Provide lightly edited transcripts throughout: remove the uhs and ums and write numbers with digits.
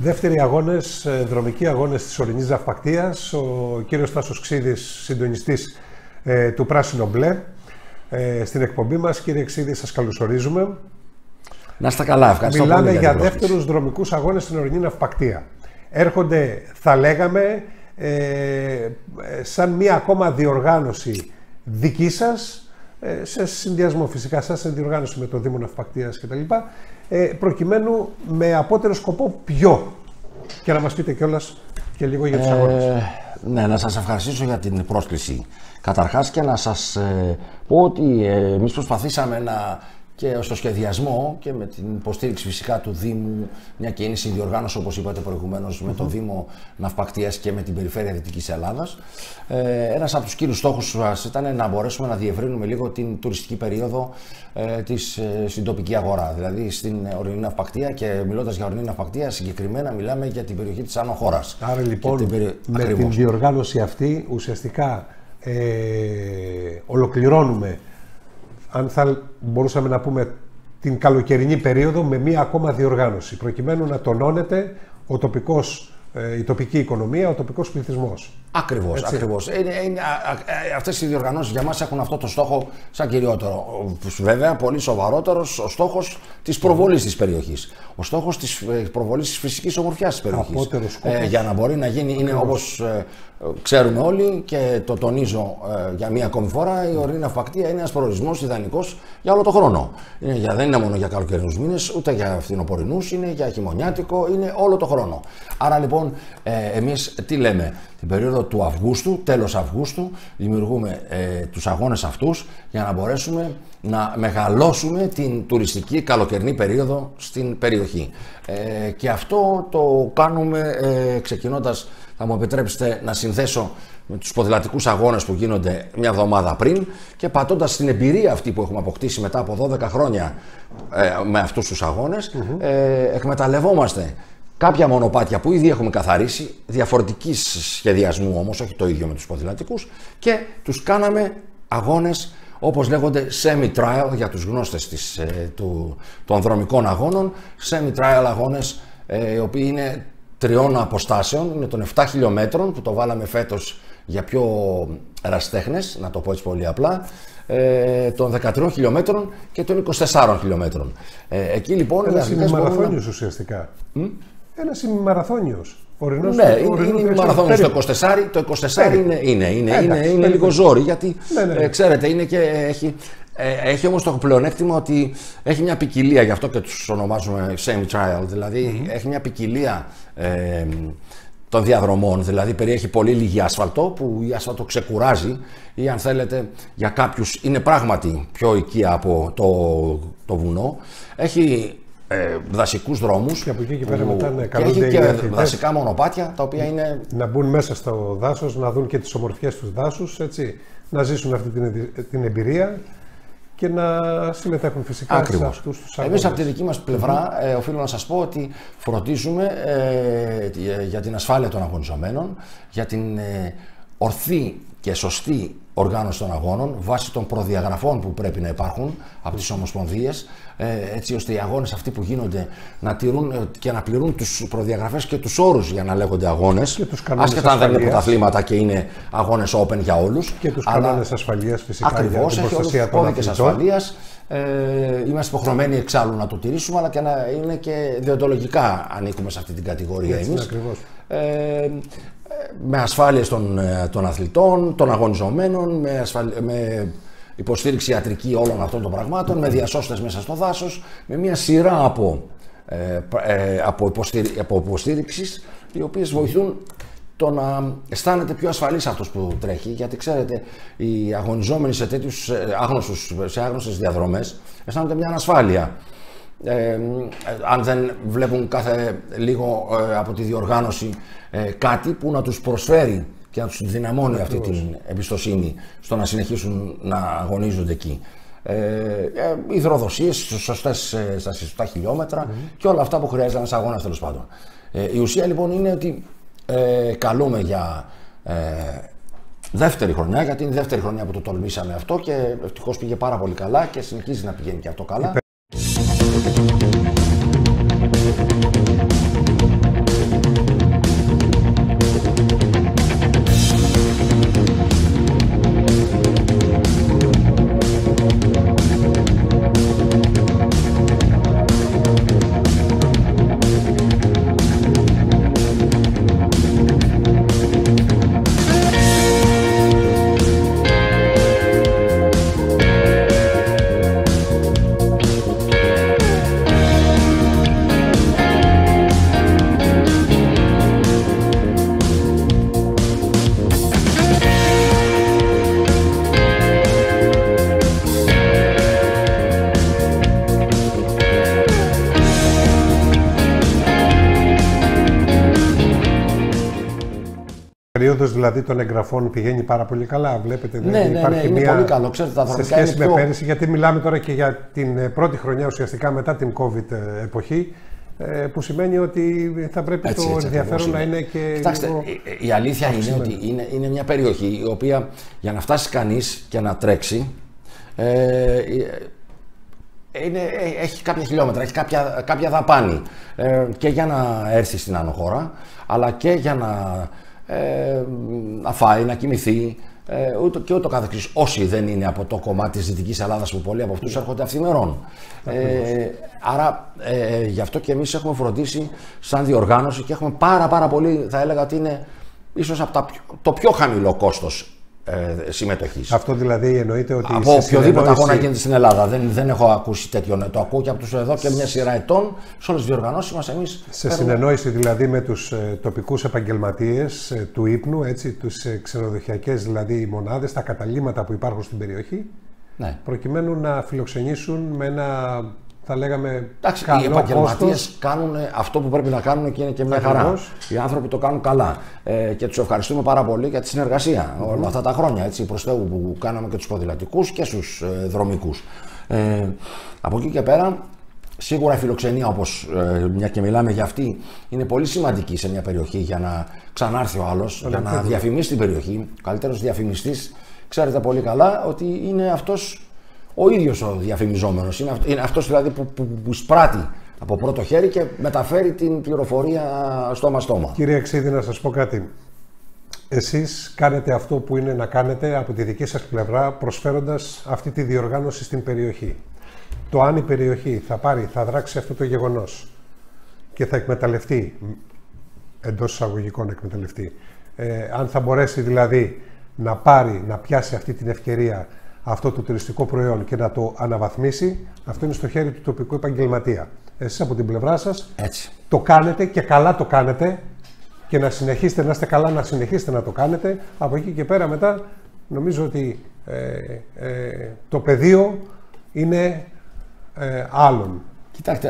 Δεύτεροι αγώνες, δρομικοί αγώνες της ορεινής ναυπακτείας. Ο κύριος Τάσος Ξίδης, συντονιστής του Πράσινο Μπλε, στην εκπομπή μας. Κύριε Ξίδη, σας καλωσορίζουμε. Να είστε καλά, ευχαριστώ. Μιλάμε για δεύτερους δρομικούς αγώνες στην ορεινή ναυπακτεία. Έρχονται, θα λέγαμε, σαν μία ακόμα διοργάνωση δική σας, σε συνδυασμό φυσικά σας, σε διοργάνωση με το Δήμο Ναυπακτείας κτλ. Προκειμένου με απότερο σκοπό ποιο. Και να μας πείτε κιόλας και λίγο για τους αγώνες. Ναι, να σας ευχαριστήσω για την πρόσκληση. Καταρχάς και να σας πω ότι εμείς προσπαθήσαμε και στο σχεδιασμό και με την υποστήριξη φυσικά του Δήμου, μια και είναι συνδιοργάνωση όπως είπατε προηγουμένως με το Δήμο Ναυπακτείας και με την Περιφέρεια Δυτικής Ελλάδας. Ένας από τους κύριους στόχους μας ήταν να μπορέσουμε να διευρύνουμε λίγο την τουριστική περίοδο στην τοπική αγορά. Δηλαδή στην ορεινή ναυπακτεία, και μιλώντας για ορεινή ναυπακτεία, συγκεκριμένα μιλάμε για την περιοχή της Άνω Χώρας. Άρα λοιπόν με την διοργάνωση αυτή ουσιαστικά ολοκληρώνουμε, αν θα μπορούσαμε να πούμε, την καλοκαιρινή περίοδο με μία ακόμα διοργάνωση, προκειμένου να τονώνεται η τοπική οικονομία, ο τοπικός πληθυσμός. Ακριβώς, ακριβώς. Αυτές οι διοργανώσεις για μας έχουν αυτό το στόχο σαν κυριότερο. Βέβαια, πολύ σοβαρότερος ο στόχος της προβολής της περιοχής. Ο στόχος της προβολής της φυσικής ομορφιάς της περιοχής. Για να μπορεί να γίνει, είναι όπως ξέρουμε όλοι και το τονίζω για μία ακόμη φορά, η ορεινή ναυπακτεία είναι ένας προορισμός ιδανικός για όλο τον χρόνο. Δεν είναι μόνο για καλοκαιρινούς μήνες, ούτε για φθινοπορεινούς, είναι για χειμωνιάτικο, είναι όλο τον χρόνο. Άρα λοιπόν, εμείς τι λέμε, την περίοδο του Αυγούστου, τέλος Αυγούστου, δημιουργούμε τους αγώνες αυτούς για να μπορέσουμε να μεγαλώσουμε την τουριστική καλοκαιρινή περίοδο στην περιοχή. Και αυτό το κάνουμε ξεκινώντας, θα μου επιτρέψετε να συνδέσω με τους ποδηλατικούς αγώνες που γίνονται μια εβδομάδα πριν και πατώντας την εμπειρία αυτή που έχουμε αποκτήσει μετά από 12 χρόνια με αυτούς τους αγώνες, εκμεταλλευόμαστε κάποια μονοπάτια που ήδη έχουμε καθαρίσει, διαφορετικής σχεδιασμού όμως, όχι το ίδιο με τους ποδηλατικούς, και τους κάναμε αγώνες όπως λέγονται semi-trial για τους γνώστες των δρομικών αγώνων, semi-trial αγώνες οι οποίοι είναι 3 αποστάσεων, είναι των 7 χιλιόμετρων που το βάλαμε φέτος για πιο ερασιτέχνες, να το πω έτσι πολύ απλά, των 13 χιλιόμετρων και των 24 χιλιόμετρων. Εκεί λοιπόν... Ένας ημιμαραθώνιος ουσιαστικά. Ένας ημιμαραθώνιος. Ναι, είναι ημιμαραθώνιος. Το 24 είναι λίγο ζόρι, γιατί ξέρετε, είναι και έχει όμως το πλεονέκτημα ότι έχει μια ποικιλία, γι' αυτό και τους ονομάζουμε semi-trial, δηλαδή έχει μια ποικιλία των διαδρομών, δηλαδή περιέχει πολύ λίγη άσφαλτο, που η άσφαλτο ξεκουράζει ή αν θέλετε για κάποιους είναι πράγματι πιο οικία από το βουνό. Έχει δασικούς δρόμους και από εκεί και πέρα μετά έχει και δασικά μονοπάτια τα οποία είναι... Να μπουν μέσα στο δάσος, να δουν και τις ομορφιές του δάσους, έτσι, να ζήσουν αυτή την εμπειρία και να συμμετέχουν φυσικά. Ακριβώς. Σε αυτούς τους αγώνες. Εμείς από τη δική μας πλευρά οφείλω να σας πω ότι φροντίζουμε για την ασφάλεια των αγωνιζομένων, για την ορθή και σωστή οργάνωση των αγώνων βάσει των προδιαγραφών που πρέπει να υπάρχουν από τις ομοσπονδίες, έτσι ώστε οι αγώνες αυτοί που γίνονται να τηρούν και να πληρούν τις προδιαγραφές και τους όρους για να λέγονται αγώνες, άσχετα αν δεν είναι πρωταθλήματα και είναι αγώνες open για όλους. Και τους κανόνες ασφαλείας φυσικά. Ακριβώς, για την έχει όλους τους κώδικες ασφαλείας. Είμαστε υποχρεωμένοι εξάλλου να το τηρήσουμε, αλλά και να είναι και διοντολογικά ανήκουμε σε αυτή την κατηγορία εμείς. Με ασφάλειες των αθλητών, των αγωνιζομένων, με υποστήριξη ιατρική όλων αυτών των πραγμάτων, με διασώστες μέσα στο δάσος, με μια σειρά από υποστήριξης, οι οποίες βοηθούν το να αισθάνεται πιο ασφαλής αυτός που τρέχει, γιατί ξέρετε, οι αγωνιζόμενοι σε τέτοιους άγνωστες διαδρομές αισθάνονται μια ανασφάλεια. Αν δεν βλέπουν κάθε λίγο από τη διοργάνωση κάτι που να τους προσφέρει και να τους δυναμώνει αυτή την εμπιστοσύνη στο να συνεχίσουν να αγωνίζονται εκεί. Υδροδοσίες στα σωστά χιλιόμετρα και όλα αυτά που χρειάζεται ένας αγώνας, τέλος πάντων. Η ουσία λοιπόν είναι ότι καλούμε για δεύτερη χρονιά, γιατί είναι η δεύτερη χρονιά που το τολμήσαμε αυτό και ευτυχώς πήγε πάρα πολύ καλά και συνεχίζει να πηγαίνει και αυτό καλά. περίοδος δηλαδή των εγγραφών πηγαίνει πάρα πολύ καλά. Βλέπετε, δηλαδή, υπάρχει είναι πολύ καλό. Ξέρετε, σε σχέση με πέρυσι, γιατί μιλάμε τώρα και για την πρώτη χρονιά ουσιαστικά μετά την COVID εποχή, που σημαίνει ότι θα πρέπει το ενδιαφέρον να είναι και. Κοιτάξτε, η αλήθεια είναι ότι είναι μια περιοχή η οποία για να φτάσει κανείς και να τρέξει έχει κάποια χιλιόμετρα, έχει κάποια δαπάνη και για να έρθει στην άνω χώρα, αλλά και για να φάει, να κοιμηθεί και ούτω καθεξής. Όσοι δεν είναι από το κομμάτι της Δυτικής Ελλάδας, που πολλοί από αυτούς έρχονται αυθημερών. Άρα γι' αυτό και εμείς έχουμε φροντίσει σαν διοργάνωση και έχουμε πάρα πολύ, θα έλεγα ότι είναι ίσως από το πιο χαμηλό κόστος συμμετοχής. Αυτό δηλαδή εννοείται ότι. Από οποιοδήποτε αγώνα γίνεται στην Ελλάδα. Δεν έχω ακούσει τέτοιο. Το ακούω και από τους εδώ και μια σειρά ετών σε όλες τις διοργανώσεις μας. Εμείς σε συνεννόηση δηλαδή με τους τοπικούς επαγγελματίες του ύπνου, τους ξενοδοχειακές δηλαδή μονάδες, τα καταλύματα που υπάρχουν στην περιοχή, ναι, προκειμένου να φιλοξενήσουν με ένα, θα λέγαμε, εντάξει, καλό οι επαγγελματίες κόστος. Κάνουν αυτό που πρέπει να κάνουν και είναι και μια χαρά. Οι άνθρωποι το κάνουν καλά και τους ευχαριστούμε πάρα πολύ για τη συνεργασία όλα αυτά τα χρόνια, προς Θεού, που κάναμε και τους ποδηλατικούς και στους δρομικούς. Από εκεί και πέρα, σίγουρα η φιλοξενία, όπως μια και μιλάμε για αυτή, είναι πολύ σημαντική σε μια περιοχή για να ξανάρθει ο άλλος, για να διαφημίσει την περιοχή. Ο καλύτερος διαφημιστής, ξέρετε πολύ καλά, ότι είναι αυτός ο ίδιος ο διαφημιζόμενος. Είναι αυτός δηλαδή που εισπράττει από πρώτο χέρι και μεταφέρει την πληροφορία στόμα-στόμα. Κύριε Αξίδη, να σας πω κάτι. Εσείς κάνετε αυτό που είναι να κάνετε από τη δική σας πλευρά, προσφέροντας αυτή τη διοργάνωση στην περιοχή. Το αν η περιοχή θα δράξει αυτό το γεγονός και θα εκμεταλλευτεί, εντός εισαγωγικών εκμεταλλευτεί, αν θα μπορέσει δηλαδή να πιάσει αυτή την ευκαιρία αυτό το τουριστικό προϊόν και να το αναβαθμίσει, αυτό είναι στο χέρι του τοπικού επαγγελματία. Εσείς από την πλευρά σας το κάνετε και καλά το κάνετε, και να συνεχίσετε, να είστε καλά, να συνεχίσετε να το κάνετε. Από εκεί και πέρα μετά νομίζω ότι το πεδίο είναι άλλον. Κοιτάξτε,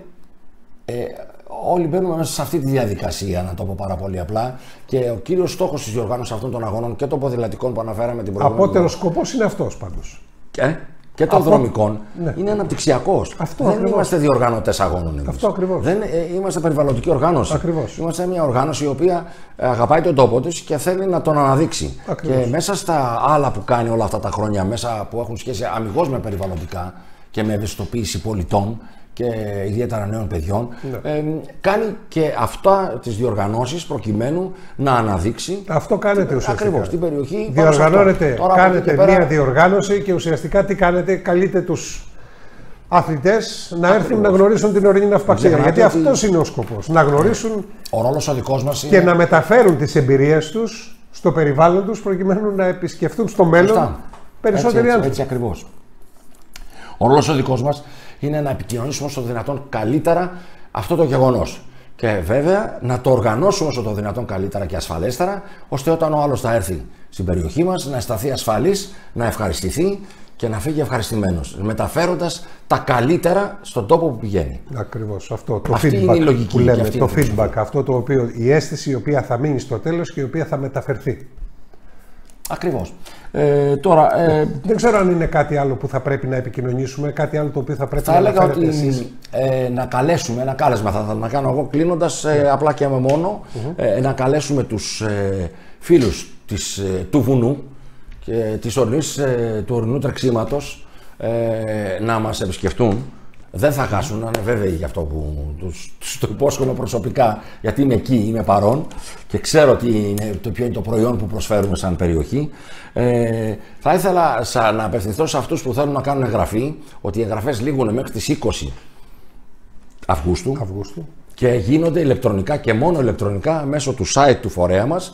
όλοι μπαίνουμε μέσα σε αυτή τη διαδικασία, να το πω πάρα πολύ απλά, και ο κύριος στόχος της διοργάνωσης αυτών των αγώνων και των ποδηλατικών που αναφέραμε την προηγούμενη. Απότερος σκοπός είναι αυτός πάντως. Και των δρομικών, ναι, είναι αναπτυξιακός. Δεν είμαστε διοργανωτές αγώνων εμείς. Αυτό ακριβώς. Δεν είμαστε περιβαλλοντική οργάνωση. Ακριβώς. Είμαστε μια οργάνωση η οποία αγαπάει τον τόπο της και θέλει να τον αναδείξει. Ακριβώς. Και μέσα στα άλλα που κάνει όλα αυτά τα χρόνια, μέσα που έχουν σχέση αμιγώς με περιβαλλοντικά και με ευαισθητοποίηση πολιτών και ιδιαίτερα νέων παιδιών, ναι, κάνει και αυτά τις διοργανώσεις προκειμένου να αναδείξει. Αυτό κάνετε ουσιαστικά. Ακριβώς, την περιοχή. Διοργανώνετε, κάνετε μία διοργάνωση και ουσιαστικά τι κάνετε, καλείτε τους αθλητές να έρθουν να γνωρίσουν την ορεινή ναυπαξία. Γιατί αυτός είναι ο σκοπός. Να γνωρίσουν ο ρόλος ο δικός μας και να μεταφέρουν τις εμπειρίες τους στο περιβάλλον τους προκειμένου να επισκεφθούν στο μέλλον περισσότεροι άνθρωποι. Έτσι ακριβώς. Ο ρόλος ο δικός μας είναι να επικοινωνήσουμε όσο το δυνατόν καλύτερα αυτό το γεγονός. Και βέβαια να το οργανώσουμε όσο το δυνατόν καλύτερα και ασφαλέστερα, ώστε όταν ο άλλος θα έρθει στην περιοχή μας να αισθανθεί ασφαλής, να ευχαριστηθεί και να φύγει ευχαριστημένος, μεταφέροντας τα καλύτερα στον τόπο που πηγαίνει. Ακριβώς. Αυτό το αυτή feedback είναι η λογική που λέμε, το feedback, αυτό το οποίο, η αίσθηση η οποία θα μείνει στο τέλος και η οποία θα μεταφερθεί. Ακριβώς. Τώρα, δεν ξέρω αν είναι κάτι άλλο που θα πρέπει να επικοινωνήσουμε, κάτι άλλο το οποίο θα πρέπει να αναφέρετε ότι εσείς. Να καλέσουμε, ένα κάλεσμα θα κάνω εγώ κλείνοντας, απλά και μόνο, να καλέσουμε τους φίλους του βουνού και του ορεινού τρεξίματος να μας επισκεφτούν. Δεν θα χάσουν, να είναι βέβαιοι γι' αυτό που τους το υπόσχομαι προσωπικά, γιατί είμαι εκεί, είμαι παρόν και ξέρω ποιο είναι το προϊόν που προσφέρουμε σαν περιοχή. Θα ήθελα να απευθυνθώ σε αυτούς που θέλουν να κάνουν εγγραφή, ότι οι εγγραφές λήγουν μέχρι τις 20 Αυγούστου και γίνονται ηλεκτρονικά και μόνο ηλεκτρονικά μέσω του site του φορέα μας,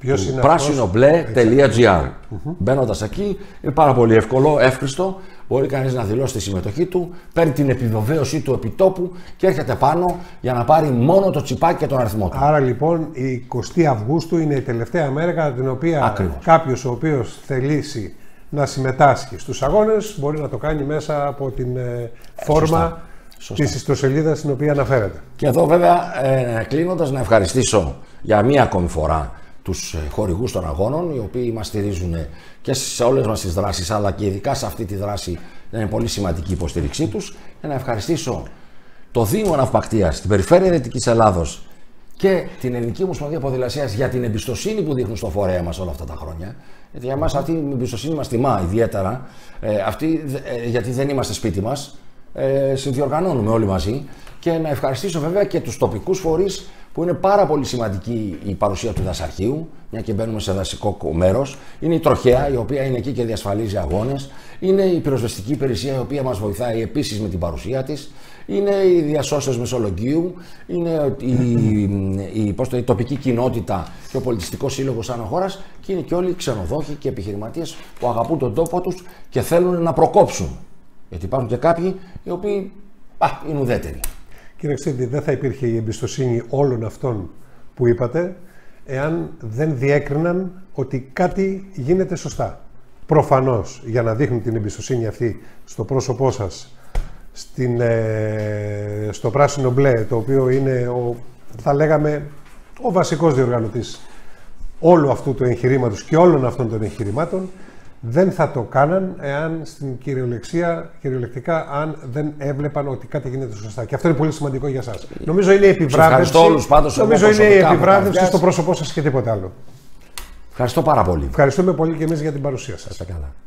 πράσινο-μπλε.gr. Μπαίνοντας εκεί, είναι πάρα πολύ εύκολο, εύχριστο. Μπορεί κανείς να δηλώσει τη συμμετοχή του, παίρνει την επιβεβαίωσή του επιτόπου και έρχεται πάνω για να πάρει μόνο το τσιπάκι και τον αριθμό του. Άρα λοιπόν η 20 Αυγούστου είναι η τελευταία μέρα κατά την οποία κάποιος ο οποίος θελήσει να συμμετάσχει στους αγώνες μπορεί να το κάνει μέσα από την φόρμα της ιστοσελίδας στην οποία αναφέρεται. Και εδώ βέβαια κλείνοντας να ευχαριστήσω για μία ακόμη φορά τους χορηγούς των αγώνων, οι οποίοι μας στηρίζουν και σε όλες μας τις δράσεις, αλλά και ειδικά σε αυτή τη δράση είναι πολύ σημαντική η υποστήριξή τους. Και να ευχαριστήσω το Δήμο Ναυπακτίας, την Περιφέρεια Δυτικής Ελλάδος και την Ελληνική Ομοσπονδία Ποδηλασίας για την εμπιστοσύνη που δείχνουν στο φορέα μας όλα αυτά τα χρόνια. Γιατί για μας αυτή η εμπιστοσύνη μας τιμά ιδιαίτερα, γιατί δεν είμαστε σπίτι μας, συνδιοργανώνουμε όλοι μαζί. Και να ευχαριστήσω βέβαια και τους τοπικούς φορείς, που είναι πάρα πολύ σημαντική η παρουσία του δασαρχείου, μια και μπαίνουμε σε δασικό μέρος. Είναι η τροχέα, η οποία είναι εκεί και διασφαλίζει αγώνες. Είναι η πυροσβεστική υπηρεσία, η οποία μας βοηθάει επίσης με την παρουσία της. Είναι οι διασώσες Μεσολογγίου. Είναι η τοπική κοινότητα και ο πολιτιστικός σύλλογος Αναχώρας. Και είναι και όλοι οι ξενοδόχοι και επιχειρηματίες που αγαπούν τον τόπο τους και θέλουν να προκόψουν. Γιατί υπάρχουν και κάποιοι οι οποίοι είναι ουδέτεροι. Κύριε Ξίδη, δεν θα υπήρχε η εμπιστοσύνη όλων αυτών που είπατε, εάν δεν διέκριναν ότι κάτι γίνεται σωστά. Προφανώς, για να δείχνουν την εμπιστοσύνη αυτή στο πρόσωπό σας, στο πράσινο μπλε, το οποίο είναι, θα λέγαμε, ο βασικός διοργανωτής όλου αυτού του εγχειρήματος και όλων αυτών των εγχειρημάτων, δεν θα το κάναν εάν στην κυριολεκτικά, αν δεν έβλεπαν ότι κάτι γίνεται σωστά. Και αυτό είναι πολύ σημαντικό για εσάς. Νομίζω είναι η επιβράβευση. Νομίζω είναι η επιβράβευση στο πρόσωπό σας και τίποτα άλλο. Ευχαριστώ πάρα πολύ. Ευχαριστούμε πολύ και εμείς για την παρουσία σας. Καλά.